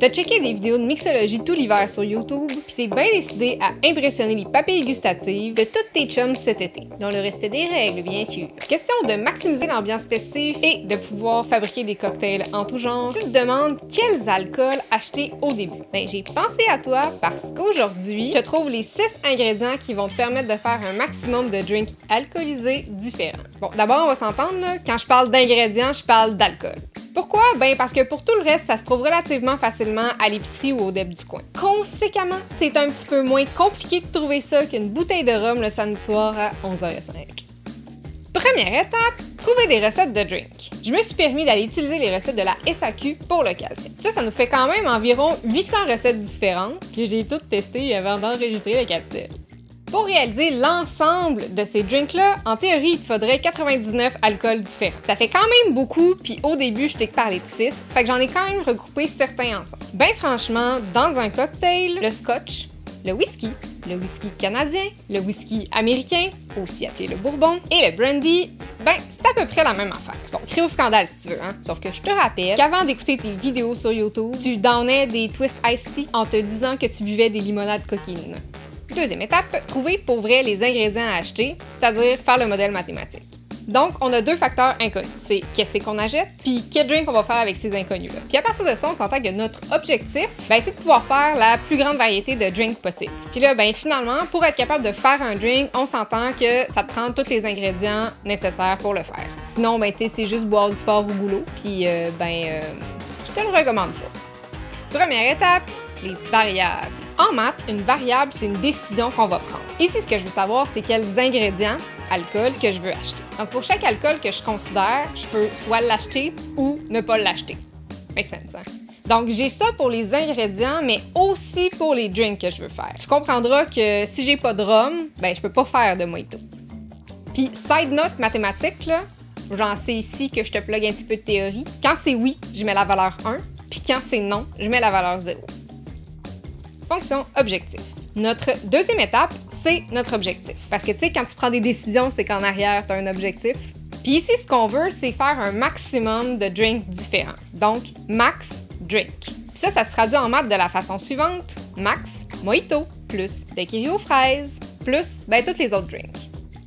T'as checké des vidéos de mixologie tout l'hiver sur YouTube, puis t'es bien décidé à impressionner les papilles gustatives de toutes tes chums cet été, dans le respect des règles, bien sûr. Question de maximiser l'ambiance festive et de pouvoir fabriquer des cocktails en tout genre, tu te demandes quels alcools acheter au début. Ben, j'ai pensé à toi parce qu'aujourd'hui, je te trouve les 6 ingrédients qui vont te permettre de faire un maximum de drinks alcoolisés différents. Bon, d'abord, on va s'entendre, quand je parle d'ingrédients, je parle d'alcool. Pourquoi? Ben parce que pour tout le reste, ça se trouve relativement facilement à l'épicerie ou au deb du coin. Conséquemment, c'est un petit peu moins compliqué de trouver ça qu'une bouteille de rhum le samedi soir à 11h05. Première étape, trouver des recettes de drink. Je me suis permis d'aller utiliser les recettes de la SAQ pour l'occasion. Ça nous fait quand même environ 800 recettes différentes que j'ai toutes testées avant d'enregistrer la capsule. Pour réaliser l'ensemble de ces drinks-là, en théorie, il te faudrait 99 alcools différents. Ça fait quand même beaucoup, puis au début, je t'ai parlé de 6, fait que j'en ai quand même regroupé certains ensemble. Ben franchement, dans un cocktail, le scotch, le whisky canadien, le whisky américain, aussi appelé le bourbon, et le brandy, ben c'est à peu près la même affaire. Bon, crie au scandale si tu veux, hein. Sauf que je te rappelle qu'avant d'écouter tes vidéos sur YouTube, tu downais des Twist Iced Tea en te disant que tu buvais des limonades coquines. Deuxième étape, trouver pour vrai les ingrédients à acheter, c'est-à-dire faire le modèle mathématique. Donc, on a deux facteurs inconnus. C'est qu'est-ce qu'on achète, puis quel drink on va faire avec ces inconnus-là. Puis à partir de ça, on s'entend que notre objectif, ben, c'est de pouvoir faire la plus grande variété de drinks possible. Puis là, ben finalement, pour être capable de faire un drink, on s'entend que ça te prend tous les ingrédients nécessaires pour le faire. Sinon, ben tu sais, c'est juste boire du fort au goulot, puis je te le recommande pas. Première étape, les variables. En maths, une variable, c'est une décision qu'on va prendre. Ici, ce que je veux savoir, c'est quels ingrédients, alcool, que je veux acheter. Donc, pour chaque alcool que je considère, je peux soit l'acheter ou ne pas l'acheter. Make sense, hein? Donc, j'ai ça pour les ingrédients, mais aussi pour les drinks que je veux faire. Tu comprendras que si j'ai pas de rhum, ben je peux pas faire de mojito. Puis, side note mathématique, là, j'en sais ici que je te plug un petit peu de théorie. Quand c'est oui, je mets la valeur 1, puis quand c'est non, je mets la valeur 0. Fonction objectif. Notre deuxième étape, c'est notre objectif. Parce que tu sais, quand tu prends des décisions, c'est qu'en arrière, tu as un objectif. Puis ici, ce qu'on veut, c'est faire un maximum de drinks différents. Donc, max drink. Puis ça se traduit en maths de la façon suivante. Max, mojito, plus daiquiri aux fraises, plus, ben, tous les autres drinks.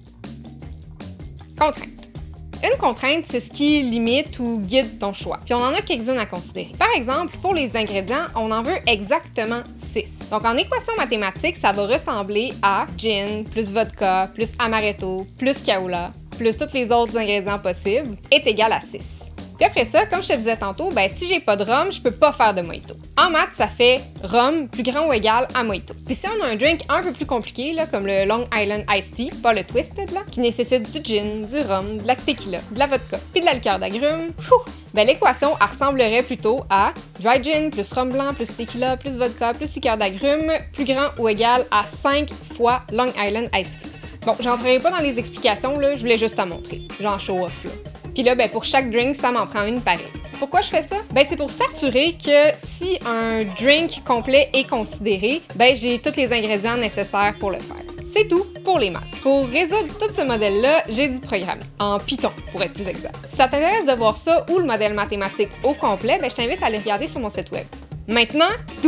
Contrainte. Une contrainte, c'est ce qui limite ou guide ton choix. Puis on en a quelques-unes à considérer. Par exemple, pour les ingrédients, on en veut exactement 6. Donc en équation mathématique, ça va ressembler à gin, plus vodka, plus amaretto, plus kaula, plus tous les autres ingrédients possibles, est égal à 6. Puis après ça, comme je te disais tantôt, ben si j'ai pas de rhum, je peux pas faire de mojito. En maths, ça fait rhum plus grand ou égal à mojito. Puis si on a un drink un peu plus compliqué, là, comme le Long Island Iced Tea, pas le Twisted, là, qui nécessite du gin, du rhum, de la tequila, de la vodka, puis de la liqueur d'agrumes, ben l'équation, elle ressemblerait plutôt à dry gin plus rhum blanc plus tequila plus vodka plus liqueur d'agrumes, plus grand ou égal à 5 fois Long Island Iced Tea. Bon, j'entrerai pas dans les explications, là, je voulais juste te montrer. Genre show off, là. Puis là, ben, pour chaque drink, ça m'en prend une pareille. Pourquoi je fais ça? Ben, c'est pour s'assurer que si un drink complet est considéré, ben, j'ai tous les ingrédients nécessaires pour le faire. C'est tout pour les maths. Pour résoudre tout ce modèle-là, j'ai dû programmer. En Python, pour être plus exact. Si ça t'intéresse de voir ça ou le modèle mathématique au complet, ben, je t'invite à aller regarder sur mon site web. Maintenant,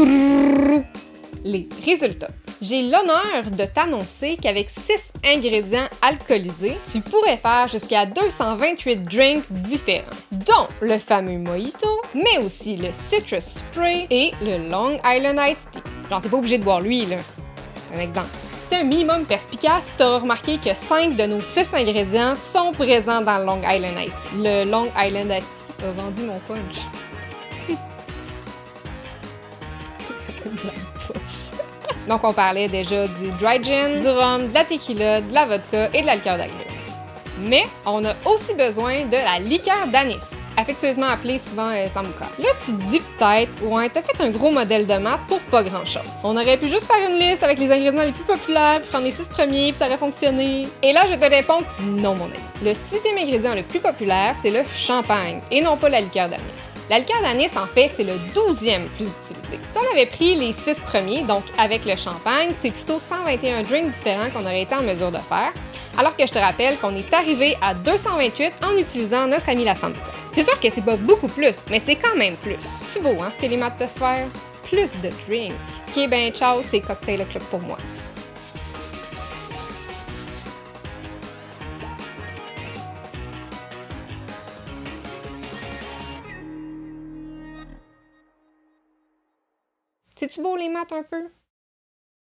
les résultats. J'ai l'honneur de t'annoncer qu'avec 6 ingrédients alcoolisés, tu pourrais faire jusqu'à 228 drinks différents, dont le fameux mojito, mais aussi le citrus spray et le Long Island Iced Tea. Genre, t'es pas obligé de boire lui, là. Un exemple. Si t'es un minimum perspicace, t'auras remarqué que 5 de nos 6 ingrédients sont présents dans le Long Island Iced Tea. Le Long Island Iced Tea a vendu mon punch. Donc, on parlait déjà du dry gin, du rhum, de la tequila, de la vodka et de la liqueur d'agrumes. Mais on a aussi besoin de la liqueur d'anis, affectueusement appelée souvent sambuca. Là, tu te dis peut-être, ouais, t'as fait un gros modèle de maths pour pas grand-chose. On aurait pu juste faire une liste avec les ingrédients les plus populaires, puis prendre les 6 premiers, puis ça aurait fonctionné. Et là, je te réponds, non, mon ami. Le 6e ingrédient le plus populaire, c'est le champagne, et non pas la liqueur d'anis. La liqueur d'anis, en fait, c'est le 12e plus utilisé. Si on avait pris les 6 premiers, donc avec le champagne, c'est plutôt 121 drinks différents qu'on aurait été en mesure de faire. Alors que je te rappelle qu'on est arrivé à 228 en utilisant notre ami la Sambuca. C'est sûr que c'est pas beaucoup plus, mais c'est quand même plus. C'est beau, hein, ce que les maths peuvent faire? Plus de drink. Ok, ben ciao, c'est Cocktail O'Clock pour moi. C'est-tu beau les maths un peu?